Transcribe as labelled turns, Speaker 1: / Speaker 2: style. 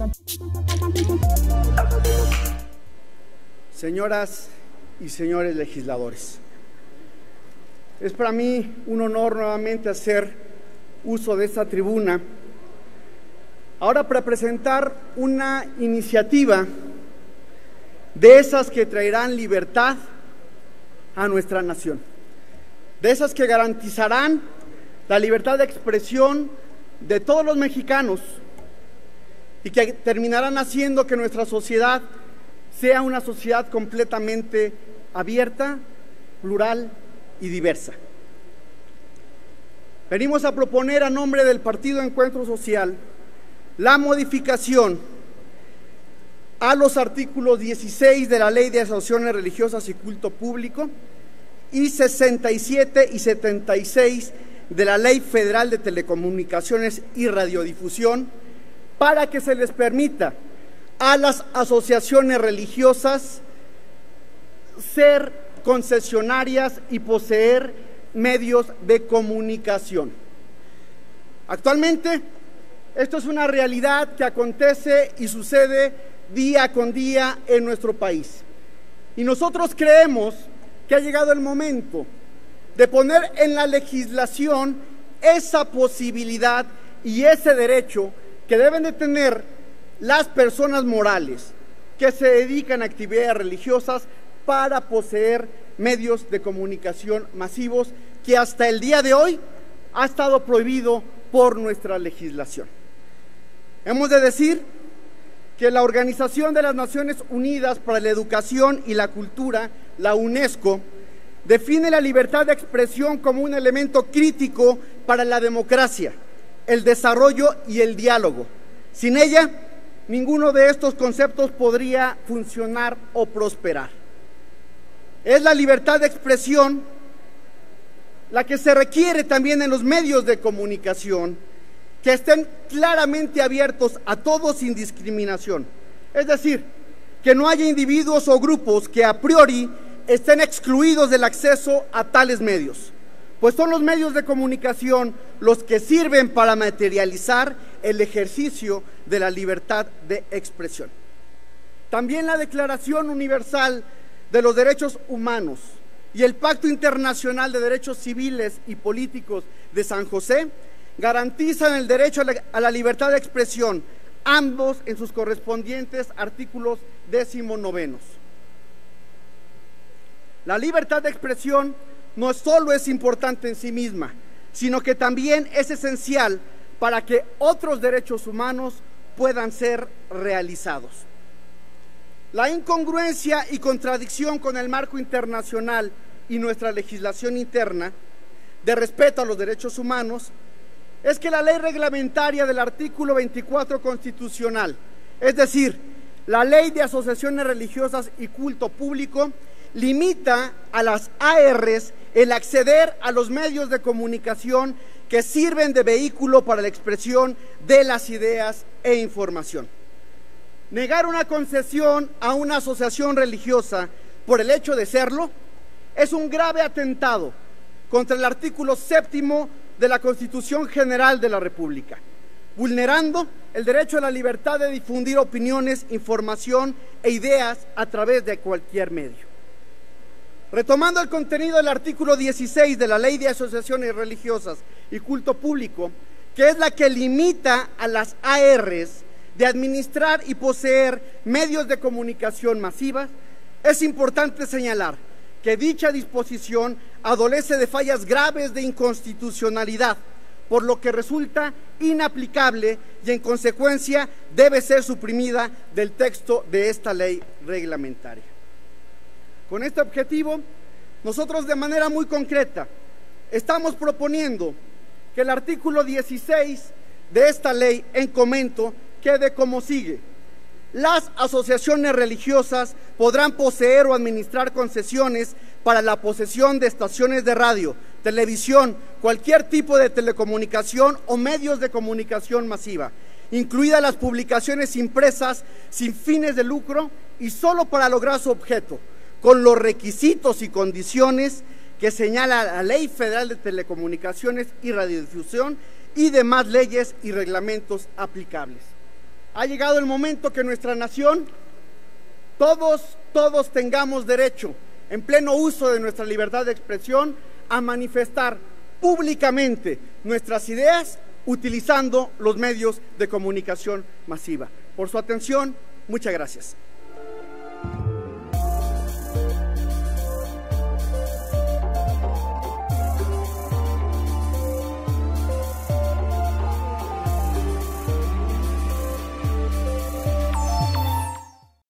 Speaker 1: Señoras y señores legisladores, es para mí un honor nuevamente hacer uso de esta tribuna, ahora para presentar una iniciativa de esas que traerán libertad a nuestra nación, de esas que garantizarán la libertad de expresión de todos los mexicanos y que terminarán haciendo que nuestra sociedad sea una sociedad completamente abierta, plural y diversa. Venimos a proponer a nombre del Partido Encuentro Social la modificación a los artículos 16 de la Ley de Asociaciones Religiosas y Culto Público y 67 y 76 de la Ley Federal de Telecomunicaciones y Radiodifusión para que se les permita a las asociaciones religiosas ser concesionarias y poseer medios de comunicación. Actualmente, esto es una realidad que acontece y sucede día con día en nuestro país. Y nosotros creemos que ha llegado el momento de poner en la legislación esa posibilidad y ese derecho que deben de tener las personas morales que se dedican a actividades religiosas para poseer medios de comunicación masivos que hasta el día de hoy ha estado prohibido por nuestra legislación. Hemos de decir que la Organización de las Naciones Unidas para la Educación y la Cultura, la UNESCO, define la libertad de expresión como un elemento crítico para la democracia, el desarrollo y el diálogo. Sin ella, ninguno de estos conceptos podría funcionar o prosperar. Es la libertad de expresión la que se requiere también en los medios de comunicación, que estén claramente abiertos a todos sin discriminación. Es decir, que no haya individuos o grupos que a priori estén excluidos del acceso a tales medios, pues son los medios de comunicación los que sirven para materializar el ejercicio de la libertad de expresión. También la Declaración Universal de los Derechos Humanos y el Pacto Internacional de Derechos Civiles y Políticos de San José garantizan el derecho a la libertad de expresión, ambos en sus correspondientes artículos 19. La libertad de expresión no solo es importante en sí misma, sino que también es esencial para que otros derechos humanos puedan ser realizados. La incongruencia y contradicción con el marco internacional y nuestra legislación interna de respeto a los derechos humanos es que la ley reglamentaria del artículo 24 constitucional, es decir, la Ley de Asociaciones Religiosas y Culto Público, limita a las ARs el acceder a los medios de comunicación que sirven de vehículo para la expresión de las ideas e información. Negar una concesión a una asociación religiosa por el hecho de serlo es un grave atentado contra el artículo 7 de la Constitución General de la República, vulnerando el derecho a la libertad de difundir opiniones, información e ideas a través de cualquier medio. Retomando el contenido del artículo 16 de la Ley de Asociaciones Religiosas y Culto Público, que es la que limita a las ARs de administrar y poseer medios de comunicación masivas, es importante señalar que dicha disposición adolece de fallas graves de inconstitucionalidad, por lo que resulta inaplicable y en consecuencia debe ser suprimida del texto de esta ley reglamentaria. Con este objetivo, nosotros de manera muy concreta estamos proponiendo que el artículo 16 de esta ley en comento quede como sigue: las asociaciones religiosas podrán poseer o administrar concesiones para la posesión de estaciones de radio, televisión, cualquier tipo de telecomunicación o medios de comunicación masiva, incluidas las publicaciones impresas sin fines de lucro y solo para lograr su objeto, con los requisitos y condiciones que señala la Ley Federal de Telecomunicaciones y Radiodifusión y demás leyes y reglamentos aplicables. Ha llegado el momento que nuestra nación, todos tengamos derecho, en pleno uso de nuestra libertad de expresión, a manifestar públicamente nuestras ideas utilizando los medios de comunicación masiva. Por su atención, muchas gracias.